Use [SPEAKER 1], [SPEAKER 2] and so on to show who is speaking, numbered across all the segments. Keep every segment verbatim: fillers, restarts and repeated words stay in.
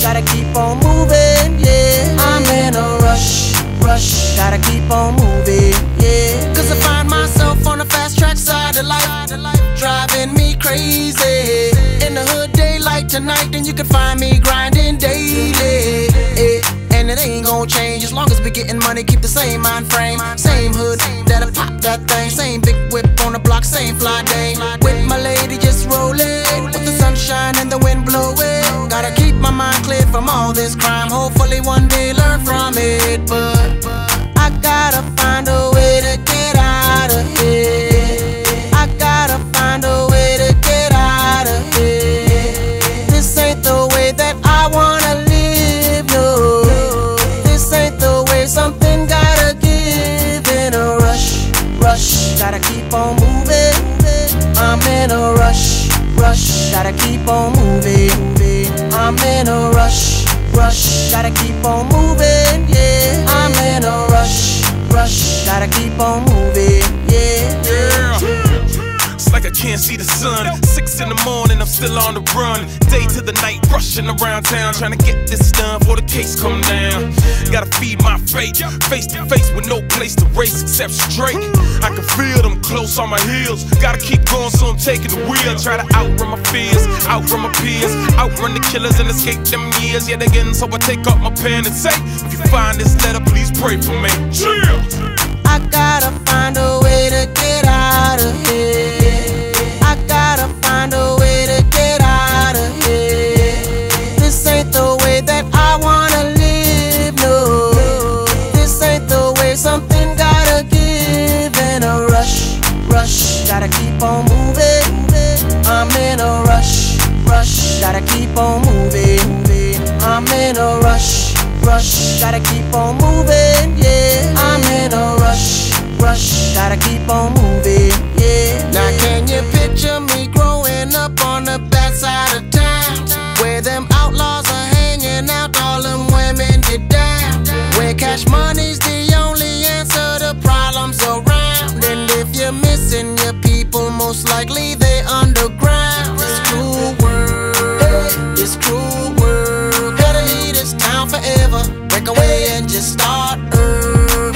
[SPEAKER 1] gotta keep on moving, yeah. I'm in a rush, rush, gotta keep on moving, yeah. Cause I find myself on the fast track side of life, driving me crazy. In the hood daylight tonight, then you can find me grinding daily, yeah. And it ain't gon' change as long as we getting money, keep the same mind frame. Same hood, that'll pop that thing. Same big whip on the block, same fly day. With my lady just rolling, with the sunshine and the wind blowing. Gotta keep my mind clear from all this crime, hopefully one day learn from it. But I gotta find a way to get out of here. I gotta find a way to get out of here. This ain't the way that I wanna live, no. Something gotta give in a rush, rush, gotta keep on moving. I'm in a rush, rush, gotta keep on moving. I'm in a rush, rush, gotta keep on moving, yeah. I'm in a rush, rush, gotta keep on moving, yeah.
[SPEAKER 2] Yeah. It's like I can't see the sun. Six in the morning, I'm still on the run. Day to the night, rushing around town, trying to get this done before the case come down. Gotta feed my faith, face to face with no place to race except straight. I can feel them close on my heels. Gotta keep going, so I'm taking the wheel. Try to outrun my fears, outrun my peers, outrun the killers and escape them years yet again. So I take up my pen and say, if you find this letter, please pray for me. Yeah.
[SPEAKER 1] I gotta find a way to get out of here. I gotta find a way to get out of here. This ain't the way that I wanna live, no. This ain't the way, something gotta give in a rush, rush, gotta keep on moving. I'm in a rush, rush, gotta keep on moving. I'm in a rush, rush, gotta keep on moving, yeah. I'm in a rush, rush, gotta keep on moving, yeah. Now can you picture me growing up on the bad side of town, where them outlaws are hanging out, all them women get down, where cash money's the only answer to problems around. And if you're missing your people, most likely they underground. This cruel world, this cruel world, gotta leave this town forever, break away and just start over.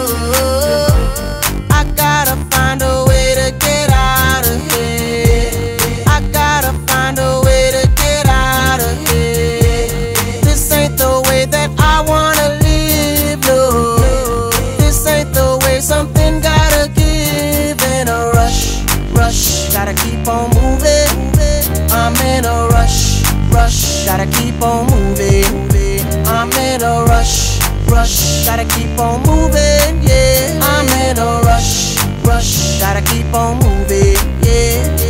[SPEAKER 1] I gotta find a way to get out of here. I gotta find a way to get out of here. This ain't the way that I wanna live, no. This ain't the way, something gotta give in a rush, rush, gotta keep on moving. I'm in a rush, rush, gotta keep on moving. I'm in a rush, rush, gotta keep on moving, yeah. I'm in a rush, rush, gotta keep on moving, yeah.